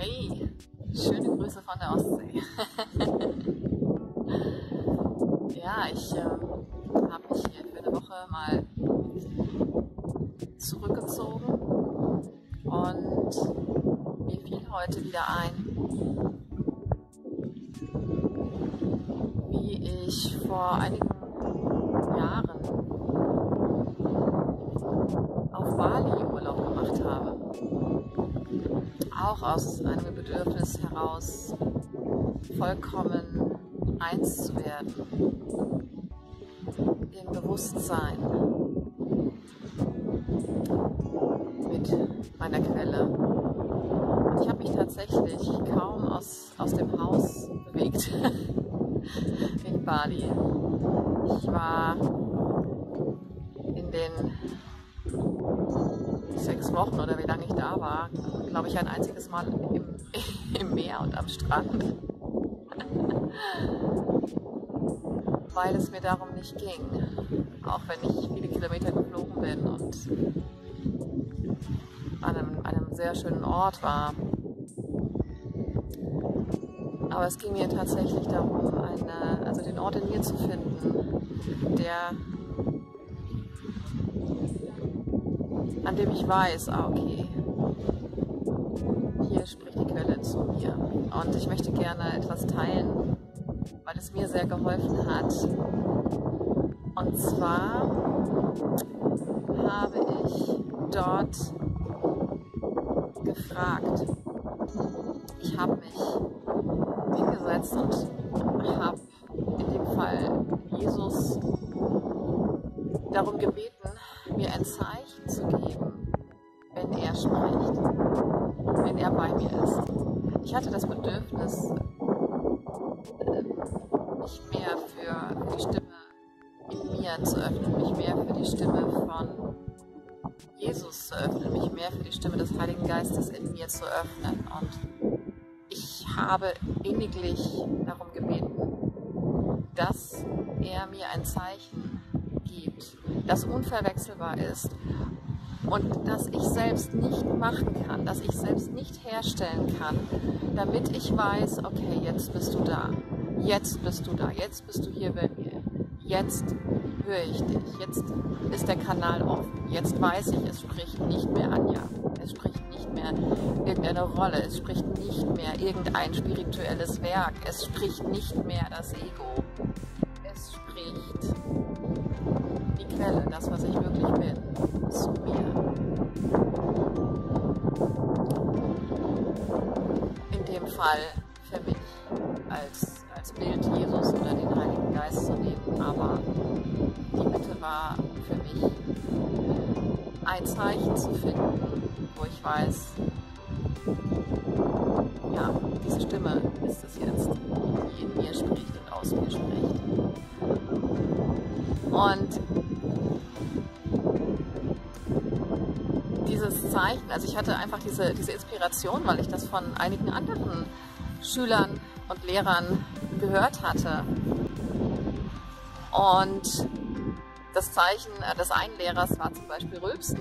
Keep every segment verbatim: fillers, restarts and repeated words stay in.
Hey, schöne Grüße von der Ostsee. Ja, ich äh, habe mich hier für eine Woche mal zurückgezogen und mir fiel heute wieder ein, wie ich vor einigen Jahren auf Bali Urlaub gemacht habe. Auch aus einem Bedürfnis heraus, vollkommen eins zu werden im Bewusstsein mit meiner Quelle. Und ich habe mich tatsächlich kaum aus, aus dem Haus bewegt in Bali. Ich war in den sechs Wochen oder wie lange ich da war, glaube ich, ein einziges Mal im, im Meer und am Strand. Weil es mir darum nicht ging, auch wenn ich viele Kilometer geflogen bin und an einem, einem sehr schönen Ort war. Aber es ging mir tatsächlich darum, eine, also den Ort in mir zu finden, der, an dem ich weiß, ah okay, hier spricht die Quelle zu mir. Und ich möchte gerne etwas teilen, weil es mir sehr geholfen hat. Und zwar habe ich dort gefragt. Ich habe mich hingesetzt und habe in dem Fall Jesus darum gebeten, mir ein Zeichen zu geben, wenn er spricht, wenn er bei mir ist. Ich hatte das Bedürfnis, mich mehr für die Stimme in mir zu öffnen, mich mehr für die Stimme von Jesus zu öffnen, mich mehr für die Stimme des Heiligen Geistes in mir zu öffnen. Und ich habe inniglich darum gebeten, dass er mir ein Zeichen gibt, das unverwechselbar ist und das ich selbst nicht machen kann, das ich selbst nicht herstellen kann, damit ich weiß, okay, jetzt bist du da, jetzt bist du da, jetzt bist du hier bei mir, jetzt höre ich dich, jetzt ist der Kanal offen, jetzt weiß ich, es spricht nicht mehr Anja, es spricht nicht mehr irgendeine Rolle, es spricht nicht mehr irgendein spirituelles Werk, es spricht nicht mehr das Ego, es spricht die Quelle, das, was ich wirklich bin, zu mir. In dem Fall für mich als, als Bild Jesus oder den Heiligen Geist zu nehmen, aber die Bitte war für mich, ein Zeichen zu finden, wo ich weiß, ja, diese Stimme ist es jetzt, die in mir spricht und aus mir spricht. Und dieses Zeichen, also ich hatte einfach diese, diese Inspiration, weil ich das von einigen anderen Schülern und Lehrern gehört hatte. Und das Zeichen des einen Lehrers war zum Beispiel Rülpsen.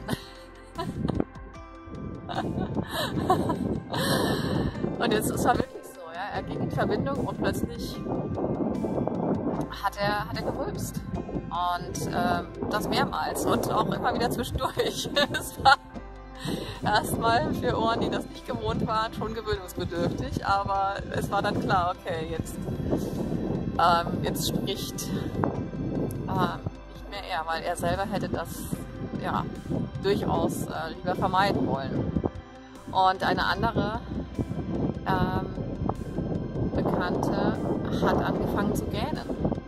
Und jetzt, es war wirklich so, ja, er ging in Verbindung und plötzlich hat er, hat er gerülpst. Und äh, das mehrmals und auch immer wieder zwischendurch. Es war erstmal für Ohren, die das nicht gewohnt waren, schon gewöhnungsbedürftig, aber es war dann klar, okay, jetzt, ähm, jetzt spricht ähm, nicht mehr er, weil er selber hätte das ja, durchaus äh, lieber vermeiden wollen. Und eine andere ähm, Bekannte hat angefangen zu gähnen.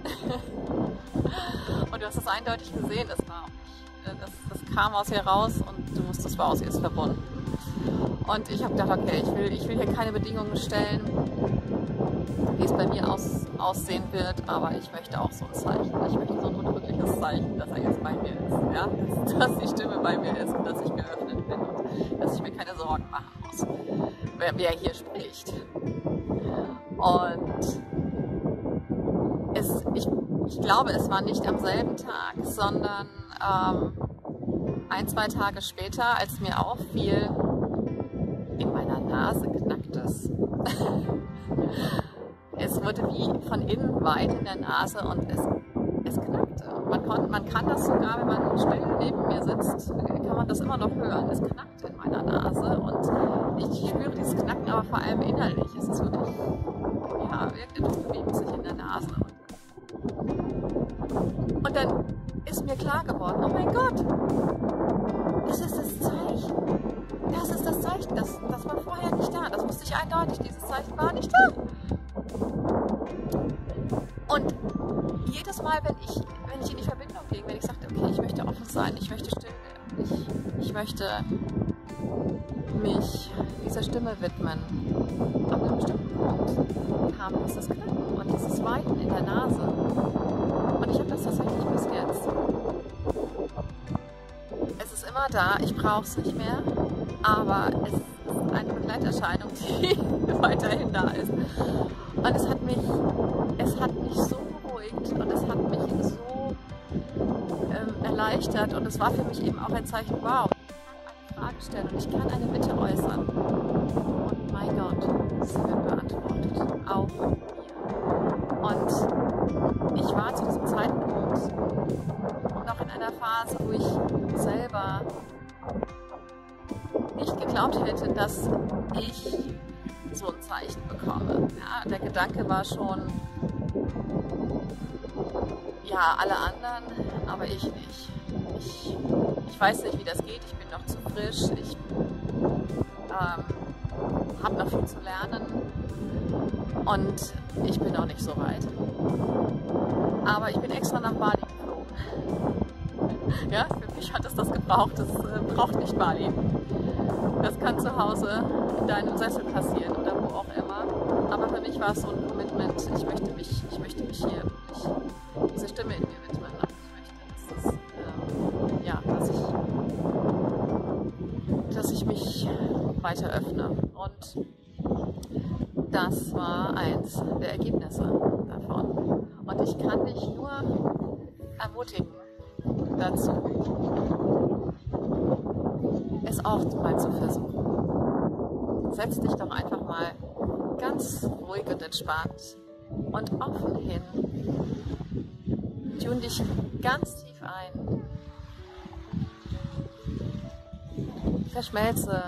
Und du hast es eindeutig gesehen, das, war auch nicht, das, das kam aus ihr raus und du wusstest, das war aus ihr ist verbunden. Und ich habe gedacht, okay, ich will, ich will hier keine Bedingungen stellen, wie es bei mir aus, aussehen wird, aber ich möchte auch so ein Zeichen. Ich möchte so ein unglückliches Zeichen, dass er jetzt bei mir ist, ja? dass, dass die Stimme bei mir ist und dass ich geöffnet bin und dass ich mir keine Sorgen machen muss, wer, wer hier spricht. Und es, ich, ich glaube, es war nicht am selben Tag, sondern ähm, ein, zwei Tage später, als mir auffiel, in meiner Nase knackte es, es wurde wie von innen weit in der Nase und es, es knackte. Man, kon, man kann das sogar, wenn man still neben mir sitzt, kann man das immer noch hören. Es knackte in meiner Nase und ich spüre dieses Knacken, aber vor allem innerlich. Es ist wirklich, ja, irgendetwas bewegt sich in der Nase. Und dann ist mir klar geworden, oh mein Gott, das ist das Zeichen. Das ist das Zeichen, das, das war vorher nicht da. Das wusste ich eindeutig, dieses Zeichen war nicht da. Und jedes Mal, wenn ich, wenn ich in die Verbindung ging, wenn ich sagte, okay, ich möchte offen sein, ich möchte still werden, ich, ich möchte mich dieser Stimme widmen, ab einem bestimmten Punkt kam dieses Knacken und dieses Weiten in der Nase. Und ich habe das tatsächlich bis jetzt. Es ist immer da, ich brauche es nicht mehr, aber es ist eine Begleiterscheinung, die weiterhin da ist. Und es hat mich, es hat mich so beruhigt und es hat mich so ähm, erleichtert und es war für mich eben auch ein Zeichen, wow, ich kann eine Frage stellen und ich kann eine Bitte äußern. Und mein Gott, sie wird beantwortet, auch von mir. Und ich war zu diesem Zeitpunkt noch in einer Phase, wo ich selber nicht geglaubt hätte, dass ich so ein Zeichen bekomme. Ja, der Gedanke war schon, ja, alle anderen, aber ich nicht. Ich, ich weiß nicht, wie das geht, ich bin noch zu frisch, ich ähm, habe noch viel zu lernen und ich bin noch nicht so weit. Aber ich bin extra nach Bali geflogen. Ja, für mich hat es das gebraucht, das äh, braucht nicht Bali. Das kann zu Hause in deinem Sessel passieren oder wo auch immer. Aber für mich war es so ein Commitment, ich möchte mich, ich möchte mich hier wirklich diese Stimme in mir widmen. Ich möchte, dass, das, ähm, ja, dass, ich, dass ich mich weiter öffne. Und das war eins der Ergebnisse davon. Und ich kann dich nur ermutigen dazu, es auch mal zu versuchen. Setz dich doch einfach mal ganz ruhig und entspannt und offen hin. Tune dich ganz tief ein. Verschmelze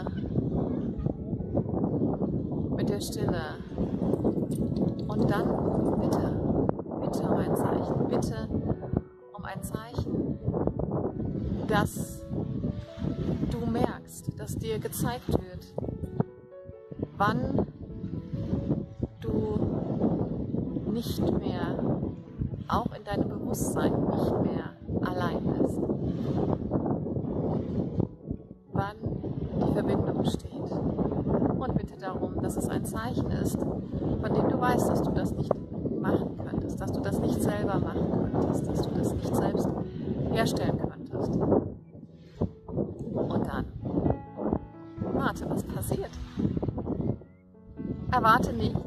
mit der Stille. Und dann bitte, bitte um ein Zeichen. Bitte um ein Zeichen, dass du merkst, dass dir gezeigt wird, wann du nicht mehr, auch in deinem Bewusstsein, nicht mehr allein bist. Wann die Verbindung steht. Und bitte darum, dass es ein Zeichen ist, von dem du weißt, dass du das nicht machen könntest, dass du das nicht selber machen könntest, dass du das nicht selbst herstellen könntest. Und dann warte, was passiert. Erwarte nichts.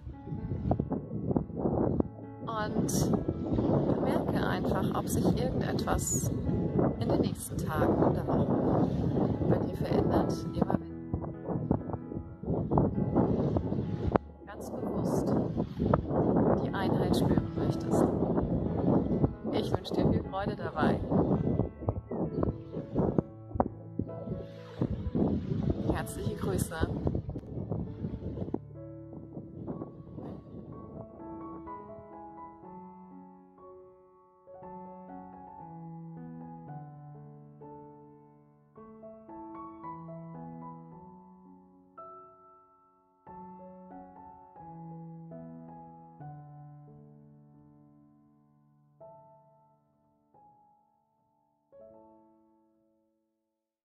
Und bemerke einfach, ob sich irgendetwas in den nächsten Tagen oder Wochen bei dir verändert. Immer wenn ganz bewusst die Einheit spüren möchtest. Ich wünsche dir viel Freude dabei. Herzliche Grüße.